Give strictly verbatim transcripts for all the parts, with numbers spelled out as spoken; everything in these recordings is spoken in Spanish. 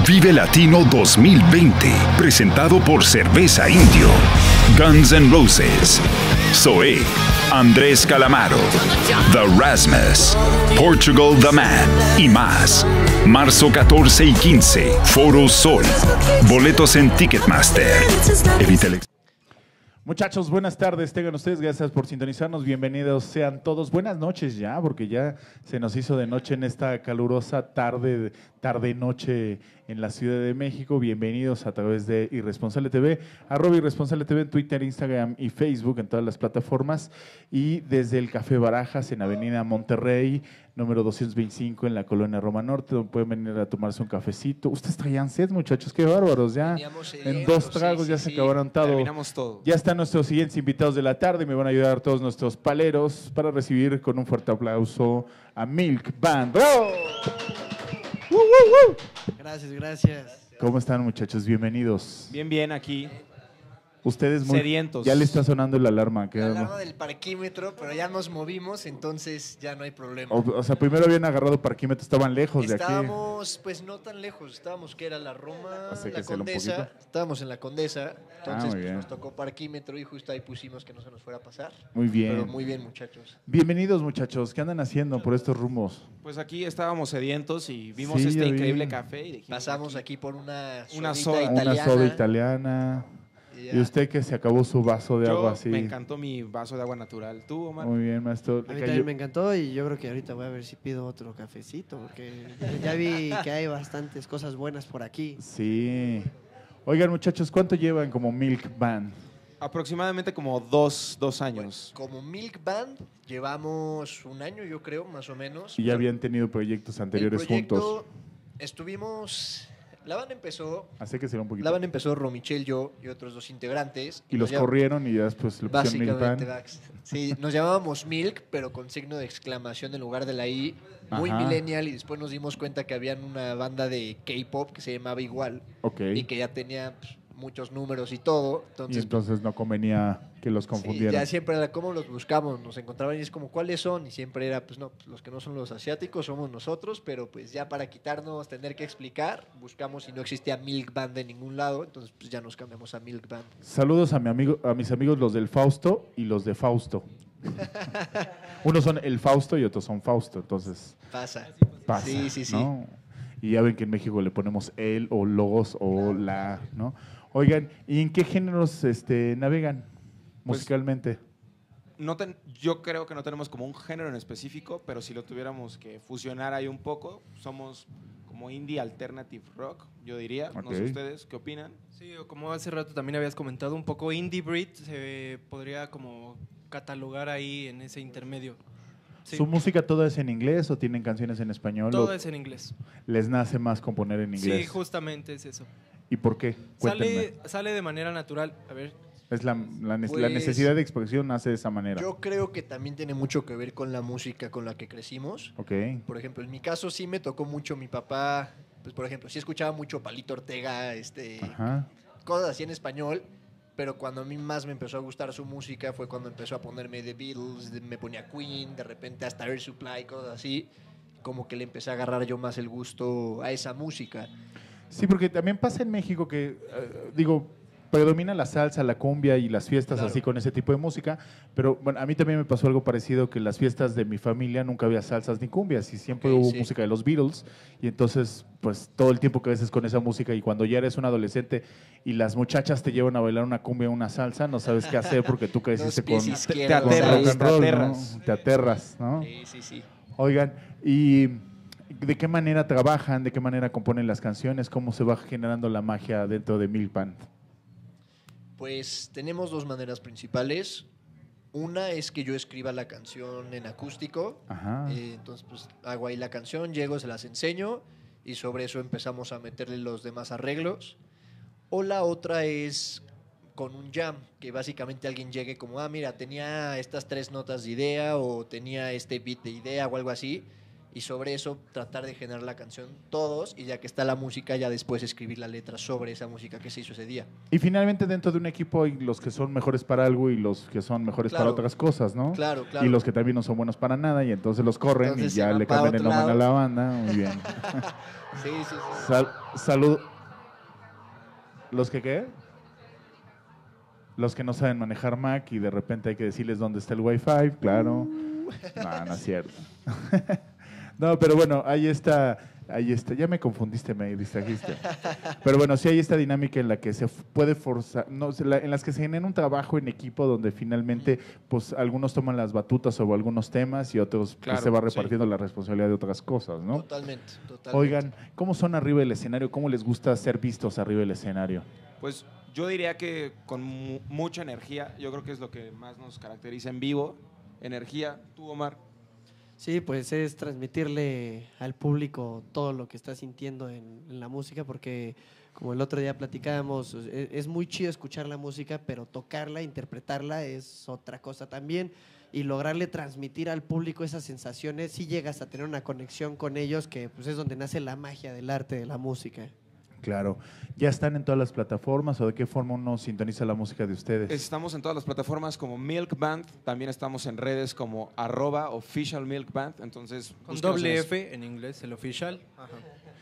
Vive Latino dos mil veinte, presentado por Cerveza Indio, Guns N' Roses, Zoé, Andrés Calamaro, The Rasmus, Portugal The Man y más. Marzo catorce y quince, Foro Sol. Boletos en Ticketmaster. Evita el... Muchachos, buenas tardes, tengan ustedes, gracias por sintonizarnos, bienvenidos sean todos, buenas noches ya, porque ya se nos hizo de noche en esta calurosa tarde, tarde-noche en la Ciudad de México, bienvenidos a través de Irresponsable T V, arroba Irresponsable T V en Twitter, Instagram y Facebook, en todas las plataformas, y desde el Café Barajas en Avenida Monterrey, número doscientos veinticinco en la colonia Roma Norte, donde pueden venir a tomarse un cafecito. Ustedes traían sed, muchachos, qué bárbaros, ya en dos tragos sí, ya sí, se sí. acabaron todo. Terminamos todo. Ya están nuestros siguientes invitados de la tarde, me van a ayudar todos nuestros paleros para recibir con un fuerte aplauso a Milk Band. ¡Oh! ¡Uh, uh, uh! Gracias, gracias. ¿Cómo están, muchachos? Bienvenidos. Bien, bien, aquí. Ustedes muy Sedientos. Ya le está sonando la alarma. ¿Qué? La alarma del parquímetro, pero ya nos movimos, entonces ya no hay problema. O, o sea, primero habían agarrado parquímetro, estaban lejos de aquí. Estábamos, pues no tan lejos, estábamos que era la Roma, la Acérqueselo un Condesa, poquito. estábamos en la Condesa, entonces Ah, muy pues, bien. nos tocó parquímetro y justo ahí pusimos que no se nos fuera a pasar. Muy bien. Pero muy bien, muchachos. Bienvenidos, muchachos. ¿Qué andan haciendo por estos rumbos? Pues aquí estábamos sedientos y vimos Sí, este ya vi. increíble café y dijimos Pasamos aquí por una, Una sodita soda. italiana. Una soda italiana. Y ya. Y usted que se acabó su vaso de Yo agua así. me encantó mi vaso de agua natural. ¿Tú, Omar? Muy bien, maestro. A mí Le también cayó- me encantó y yo creo que ahorita voy a ver si pido otro cafecito porque ya vi que hay bastantes cosas buenas por aquí. Sí. Oigan, muchachos, ¿cuánto llevan como Milk Band? Aproximadamente como dos, dos años. Como Milk Band llevamos un año, yo creo, más o menos. Y ya habían tenido proyectos anteriores El proyecto, juntos. Estuvimos... La banda empezó... Así que será un poquito. La banda empezó Romichel, yo y otros dos integrantes. Y los nos llam- corrieron y ya después le pusieron Milk Básicamente, Band. Dax. Sí, nos llamábamos Milk, pero con signo de exclamación en lugar de la I. Muy Ajá. millennial, y después nos dimos cuenta que había una banda de K-pop que se llamaba igual Ok. y que ya tenía pues, muchos números y todo. Y Entonces, entonces no convenía que los sí, confundieran. ya siempre era cómo los buscamos, nos encontraban y es como cuáles son, y siempre era pues no, pues, los que no son los asiáticos somos nosotros, pero pues ya para quitarnos tener que explicar, buscamos y no existía Milk Band en ningún lado, entonces pues ya nos cambiamos a Milk Band. Saludos a, mi amigo, a mis amigos los del Fausto y los de Fausto. Unos son el Fausto y otros son Fausto, entonces Pasa. pasa. Sí, sí, sí. ¿no? Y ya ven que en México le ponemos el o los o la, ¿no? Oigan, ¿y en qué géneros este, navegan Pues, musicalmente? No ten- yo creo que no tenemos como un género en específico, pero si lo tuviéramos que fusionar ahí un poco, somos como indie alternative rock, yo diría. No sé Ok. ustedes, ¿qué opinan? Sí, o como hace rato también habías comentado, un poco indie Brit se podría como catalogar ahí en ese intermedio. Sí, ¿Su música toda es en inglés o tienen canciones en español? todo o es en inglés. ¿Les nace más componer en inglés? Sí, justamente es eso. ¿Y por qué? Cuéntenme. Sale, sale de manera natural. A ver, Es la, la ne- la Pues, necesidad de expresión nace de esa manera. Yo creo que también tiene mucho que ver con la música con la que crecimos. Ok. Por ejemplo, en mi caso sí me tocó mucho mi papá, pues por ejemplo, sí escuchaba mucho Palito Ortega, este, Ajá. cosas así en español, pero cuando a mí más me empezó a gustar su música fue cuando empezó a ponerme The Beatles, de- me ponía Queen, de repente hasta Air Supply, cosas así, como que le empecé a agarrar yo más el gusto a esa música. Sí, porque también pasa en México que, eh, digo, predomina la salsa, la cumbia y las fiestas Claro. así con ese tipo de música, pero bueno, a mí también me pasó algo parecido, que en las fiestas de mi familia nunca había salsas ni cumbias y siempre Ok, hubo sí. música de los Beatles y entonces pues todo el tiempo que veces con esa música y cuando ya eres un adolescente y las muchachas te llevan a bailar una cumbia o una salsa, no sabes qué hacer porque tú creciste Dos pies con, izquierdos con aterras, rock and te roll, ¿no? aterras. Te aterras, ¿no? Sí, sí, sí. Oigan, ¿y de qué manera trabajan? ¿De qué manera componen las canciones? ¿Cómo se va generando la magia dentro de Milk Band? Pues tenemos dos maneras principales. Una es que yo escriba la canción en acústico. Ajá. Eh, entonces, pues hago ahí la canción, llego, se las enseño y sobre eso empezamos a meterle los demás arreglos. O la otra es con un jam, que básicamente alguien llegue como, ah, mira, tenía estas tres notas de idea o tenía este beat de idea o algo así. y sobre eso tratar de generar la canción todos, y ya que está la música, ya después escribir la letra sobre esa música que se hizo ese día. Y finalmente dentro de un equipo hay los que son mejores para algo y los que son mejores Claro. para otras cosas, ¿no? Claro, claro. Y los que también no son buenos para nada y entonces los corren Entonces y se ya van le para cambian el otro nombre a la lado. banda. Muy bien. Sí, sí, sí. Sal- salud. ¿Los que qué? Los que no saben manejar Mac y de repente hay que decirles dónde está el Wi-Fi, claro. No, no es cierto. No, pero bueno, ahí está, ahí está. Ya me confundiste, me distrajiste. Pero bueno, sí hay esta dinámica en la que se f- puede forzar, no, se la- en las que se genera un trabajo en equipo donde finalmente, pues algunos toman las batutas sobre algunos temas y otros pues, Claro, se va sí. repartiendo la responsabilidad de otras cosas, ¿no? Totalmente, totalmente. Oigan, ¿cómo son arriba del escenario? ¿Cómo les gusta ser vistos arriba del escenario? Pues yo diría que con mu- mucha energía, yo creo que es lo que más nos caracteriza en vivo. Energía, tú, Omar. Sí, pues es transmitirle al público todo lo que está sintiendo en, en la música, porque como el otro día platicábamos, es, es muy chido escuchar la música, pero tocarla, interpretarla es otra cosa también, y lograrle transmitir al público esas sensaciones, si llegas a tener una conexión con ellos, que pues es donde nace la magia del arte de la música. Claro. ¿Ya están en todas las plataformas o de qué forma uno sintoniza la música de ustedes? Estamos en todas las plataformas como Milk Band, también estamos en redes como arroba official Milk Band, entonces Con búsquenos doble en- F en inglés, el oficial. Ajá.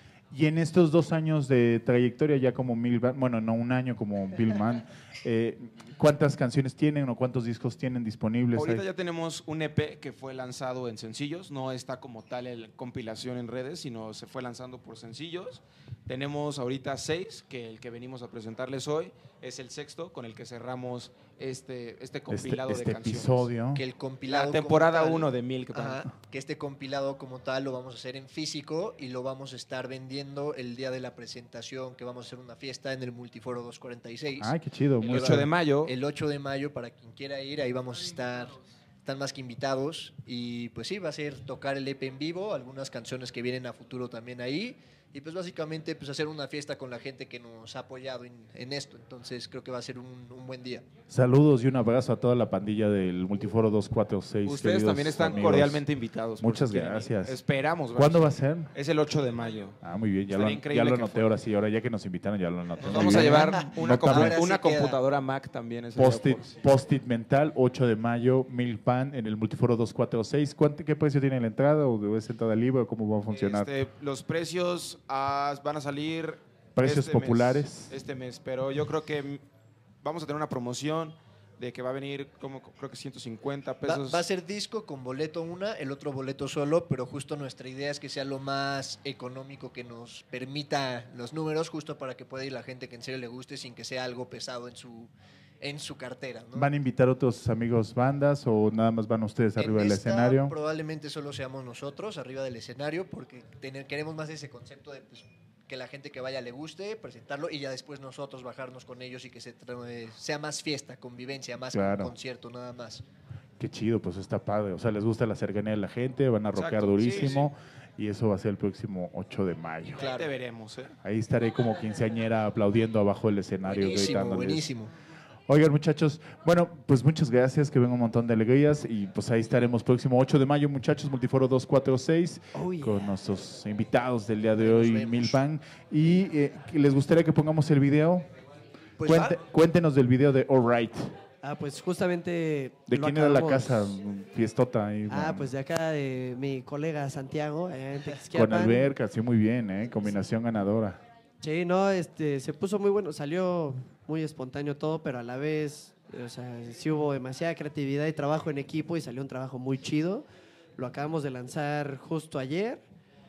Y en estos dos años de trayectoria ya como Billman, bueno, no un año como Billman, eh, ¿cuántas canciones tienen o cuántos discos tienen disponibles? Ahorita ahí? ya tenemos un E P que fue lanzado en sencillos, no está como tal el compilación en redes, sino se fue lanzando por sencillos. Tenemos ahorita seis, que el que venimos a presentarles hoy es el sexto, con el que cerramos este, este este, compilado este de canciones. episodio. Que el compilado La temporada como tal- uno de Milk Band. Ajá, que este compilado como tal lo vamos a hacer en físico y lo vamos a estar vendiendo el día de la presentación, que vamos a hacer una fiesta en el Multiforo doscientos cuarenta y seis. Ay, qué chido. El muy ocho de padre. mayo. El ocho de mayo, para quien quiera ir, ahí vamos a estar, están más que invitados. Y pues sí, va a ser tocar el E P en vivo, algunas canciones que vienen a futuro también ahí. Y pues básicamente pues hacer una fiesta con la gente que nos ha apoyado en, en esto. Entonces creo que va a ser un, un buen día. Saludos y un abrazo a toda la pandilla del Multiforo doscientos cuarenta y seis. Ustedes queridos también están amigos. cordialmente invitados. por Muchas si quieren ir. gracias. Esperamos. ¿Cuándo va a ser? ser? Es el ocho de mayo. Ah, muy bien, ya Estaría lo, increíble ya lo que anoté fuera. ahora sí, ahora ya que nos invitaron ya lo anoté. Nos Muy vamos a bien. llevar una, Nota- compu- Ahora sí una queda. computadora Mac también. ese día Post-it, por- post-it mental, ocho de mayo, Milpan en el Multiforo doscientos cuarenta y seis. ¿Cuánto, ¿Qué precio tiene la entrada o es entrada libre o cómo va a funcionar? Este, los precios ah, van a salir Precios este mes, populares. este mes, pero yo creo que mm, vamos a tener una promoción de que va a venir como creo que ciento cincuenta Va, pesos. va a ser disco con boleto una, el otro boleto solo, pero justo nuestra idea es que sea lo más económico que nos permita los números, justo para que pueda ir la gente que en serio le guste sin que sea algo pesado en su, en su cartera, ¿no? ¿Van a invitar otros amigos bandas o nada más van ustedes En arriba del esta escenario? Probablemente solo seamos nosotros arriba del escenario, porque tener- queremos más ese concepto de pues, que la gente que vaya le guste, presentarlo y ya después nosotros bajarnos con ellos y que se tra- eh, sea más fiesta, convivencia, más que Claro. un concierto nada más. Qué chido, pues está padre. O sea, les gusta la cercanía de la gente, van a rockear Exacto, sí, durísimo y eso va a ser el próximo ocho de mayo. Ahí te veremos, ¿eh? Ahí estaré como quinceañera aplaudiendo abajo del escenario. Buenísimo, gritándoles. buenísimo. Oigan, muchachos, bueno, pues muchas gracias, que vengan un montón de alegrías y pues ahí estaremos próximo ocho de mayo, muchachos, Multiforo doscientos cuarenta y seis, Oh, yeah. con nuestros invitados del día de Ahí nos hoy, vemos. Milpan. Y eh, ¿les gustaría que pongamos el video? Pues Cuente- va. cuéntenos del video de All Right. Ah, pues justamente... ¿De lo quién era la acabamos- casa? Fiestota ahí. Ah, con- pues de acá de mi colega Santiago, allá en Con Tequisquiapan. alberca, sí, muy bien, ¿eh? Combinación ganadora. Sí, no, este, se puso muy bueno, salió muy espontáneo todo, pero a la vez, o sea, sí hubo demasiada creatividad y trabajo en equipo y salió un trabajo muy chido. Lo acabamos de lanzar justo ayer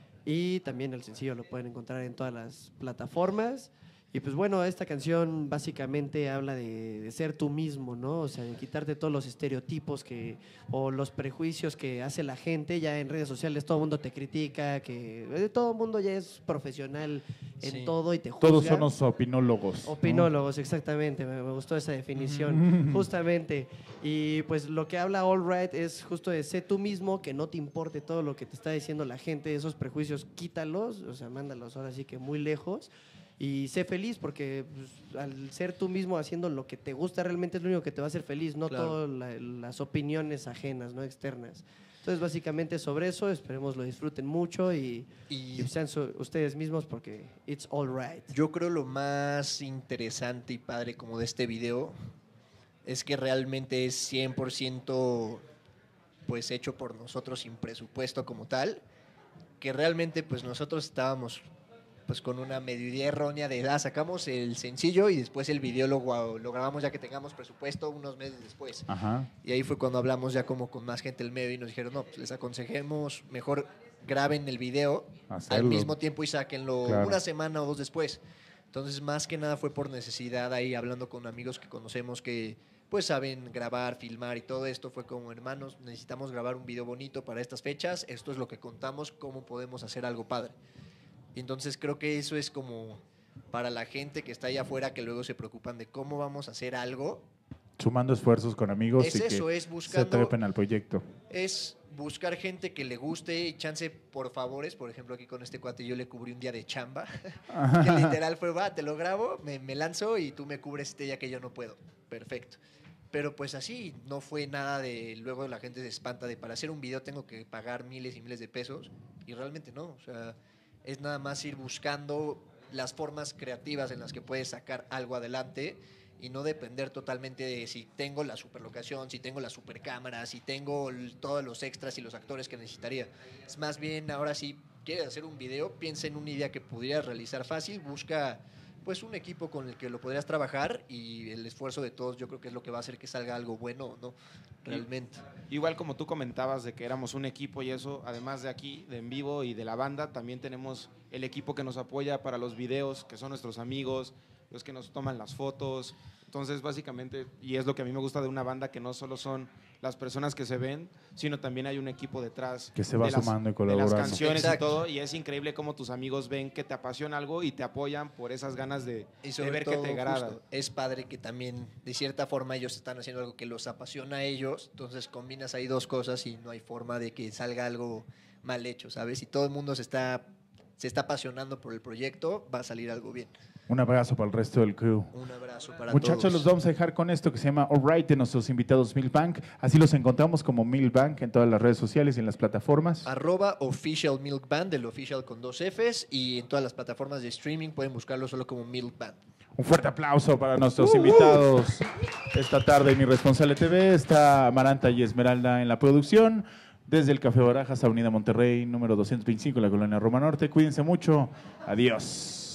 y también el sencillo lo pueden encontrar en todas las plataformas. Y pues bueno, esta canción básicamente habla de, de ser tú mismo, ¿no? O sea, de quitarte todos los estereotipos que, o los prejuicios que hace la gente. Ya en redes sociales todo el mundo te critica, que eh, todo el mundo ya es profesional en Sí. todo y te juzga. Todos son los opinólogos. ¿no? Opinólogos, exactamente, me, me gustó esa definición, justamente. Y pues lo que habla All Right es justo de ser tú mismo, que no te importe todo lo que te está diciendo la gente, esos prejuicios, quítalos, o sea, mándalos ahora sí que muy lejos. Y sé feliz porque pues, al ser tú mismo haciendo lo que te gusta realmente es lo único que te va a hacer feliz, no Claro. todas la, las opiniones ajenas, no externas. Entonces básicamente sobre eso, esperemos lo disfruten mucho y, Y y sean su- ustedes mismos porque it's all right. yo creo lo más interesante y padre como de este video es que realmente es cien por ciento pues hecho por nosotros sin presupuesto como tal, que realmente pues nosotros estábamos pues con una medio idea errónea de ah, sacamos el sencillo y después el video lo, gua- lo grabamos ya que tengamos presupuesto unos meses después. Ajá. Y ahí fue cuando hablamos ya como con más gente del medio y nos dijeron, no, pues les aconsejemos, mejor graben el video Hacerlo. al mismo tiempo y sáquenlo Claro. una semana o dos después. Entonces, más que nada fue por necesidad ahí, hablando con amigos que conocemos que pues saben grabar, filmar y todo esto, fue como, hermanos, necesitamos grabar un video bonito para estas fechas, esto es lo que contamos, cómo podemos hacer algo padre. Y entonces creo que eso es como para la gente que está allá afuera que luego se preocupan de cómo vamos a hacer algo. Sumando esfuerzos con amigos Es y eso, que es se buscando- trepen al proyecto. Es buscar gente que le guste y chance por favores. Por ejemplo, aquí con este cuate yo le cubrí un día de chamba. Que literal fue, va, te lo grabo, me, me lanzo y tú me cubres este día que yo no puedo. Perfecto. Pero pues así, no fue nada de... Luego la gente se espanta de para hacer un video tengo que pagar miles y miles de pesos. Y realmente no. O sea, es nada más ir buscando las formas creativas en las que puedes sacar algo adelante y no depender totalmente de si tengo la superlocación, si tengo la supercámara, si tengo el- todos los extras y los actores que necesitaría. Es más bien, ahora sí, quieres hacer un video, piensa en una idea que pudieras realizar fácil, busca pues un equipo con el que lo podrías trabajar y el esfuerzo de todos yo creo que es lo que va a hacer que salga algo bueno, ¿no? Realmente. Igual como tú comentabas de que éramos un equipo y eso, además de aquí, de en vivo y de la banda, también tenemos el equipo que nos apoya para los videos, que son nuestros amigos, los que nos toman las fotos. Entonces, básicamente, y es lo que a mí me gusta de una banda, que no solo son las personas que se ven, sino también hay un equipo detrás. Que se va de las- sumando y De colaborando. las canciones Exacto. y todo, y es increíble cómo tus amigos ven que te apasiona algo y te apoyan por esas ganas de, Y de sobre ver todo, que te agrada. justo, es padre que también, de cierta forma, ellos están haciendo algo que los apasiona a ellos. Entonces combinas ahí dos cosas y no hay forma de que salga algo mal hecho, ¿sabes? Si todo el mundo se está, se está apasionando por el proyecto, va a salir algo bien. Un abrazo para el resto del crew. Un abrazo para Muchachos, todos. los vamos a dejar con esto que se llama All Right de nuestros invitados Milbank. Así los encontramos como Milbank en todas las redes sociales y en las plataformas. Arroba Official Milk Band, el Official con dos Fs, y en todas las plataformas de streaming pueden buscarlo solo como Milk Band. Un fuerte aplauso para nuestros invitados esta tarde en Irresponsable T V. Está Amaranta y Esmeralda en la producción. Desde el Café Barajas, Avenida Monterrey, número doscientos veinticinco, en la colonia Roma Norte. Cuídense mucho. Adiós.